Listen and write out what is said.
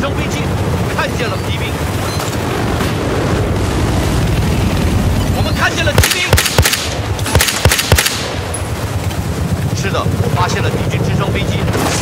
升飞机看见了敌兵，我们看见了敌兵。是的，我发现了敌军直升飞机。